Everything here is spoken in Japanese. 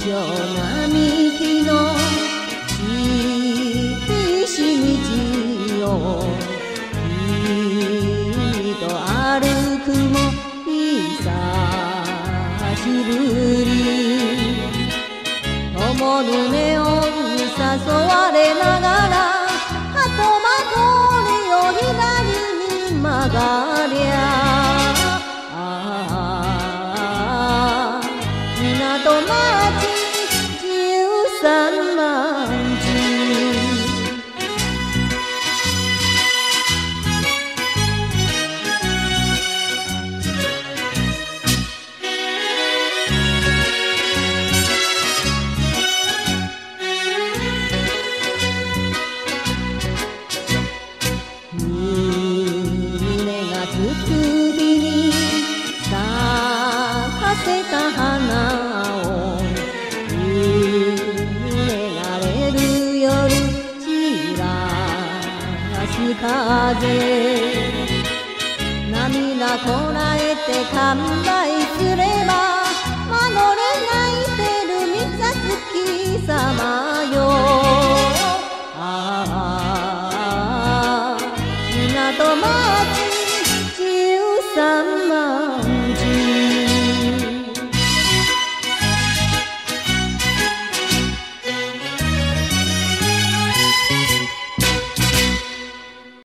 並木の小し道をきっと歩くも久しぶり友の目を誘われながら後まとりを左に曲がりゃ港町13万中つく日に咲かせた花を夢がれる夜散らす風涙こらえて頑張